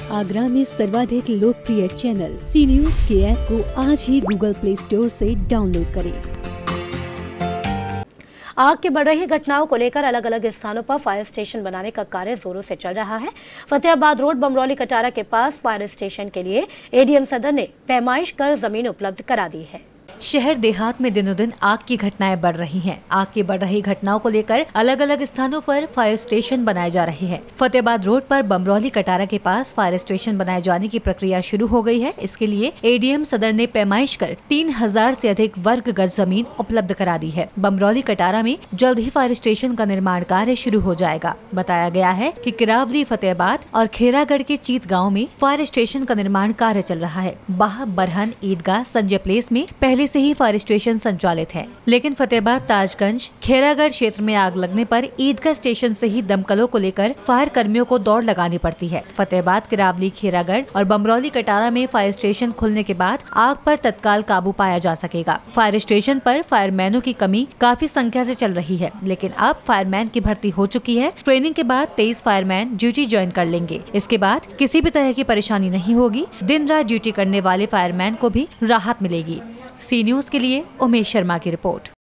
आगरा में सर्वाधिक लोकप्रिय चैनल सी न्यूज के ऐप को आज ही गूगल प्ले स्टोर से डाउनलोड करें। आग की बढ़ रही घटनाओं को लेकर अलग अलग स्थानों पर फायर स्टेशन बनाने का कार्य जोरों से चल रहा है। फतेहाबाद रोड बमरौली कटारा के पास फायर स्टेशन के लिए एडीएम सदर ने पैमाइश कर जमीन उपलब्ध करा दी है। शहर देहात में दिनों दिन आग की घटनाएं बढ़ रही हैं। आग की बढ़ रही घटनाओं को लेकर अलग अलग स्थानों पर फायर स्टेशन बनाए जा रहे हैं। फतेहाबाद रोड पर बमरौली कटारा के पास फायर स्टेशन बनाए जाने की प्रक्रिया शुरू हो गई है। इसके लिए एडीएम सदर ने पैमाइश कर 3000 से अधिक वर्ग गज जमीन उपलब्ध करा दी है। बमरौली कटारा में जल्द ही फायर स्टेशन का निर्माण कार्य शुरू हो जाएगा। बताया गया है कि किरावरी, फतेहाबाद और खेरागढ़ के चीत गाँव में फायर स्टेशन का निर्माण कार्य चल रहा है। बाह, बरहन, ईदगाह, संजय प्लेस में पहले से ही फायर स्टेशन संचालित है, लेकिन फतेहाबाद, ताजगंज, खेरागढ़ क्षेत्र में आग लगने पर ईदगाह स्टेशन से ही दमकलों को लेकर फायर कर्मियों को दौड़ लगानी पड़ती है। फतेहाबाद, किरावली, खेरागढ़ और बमरौली कटारा में फायर स्टेशन खुलने के बाद आग पर तत्काल काबू पाया जा सकेगा। फायर स्टेशन पर फायरमैनों की कमी काफी संख्या से चल रही है, लेकिन अब फायरमैन की भर्ती हो चुकी है। ट्रेनिंग के बाद 23 फायरमैन ड्यूटी ज्वाइन कर लेंगे। इसके बाद किसी भी तरह की परेशानी नहीं होगी। दिन रात ड्यूटी करने वाले फायरमैन को भी राहत मिलेगी। सी न्यूज के लिए उमेश शर्मा की रिपोर्ट।